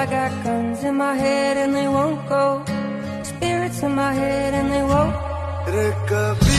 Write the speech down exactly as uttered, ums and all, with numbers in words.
I got guns in my head and they won't go. Spirits in my head and they won't.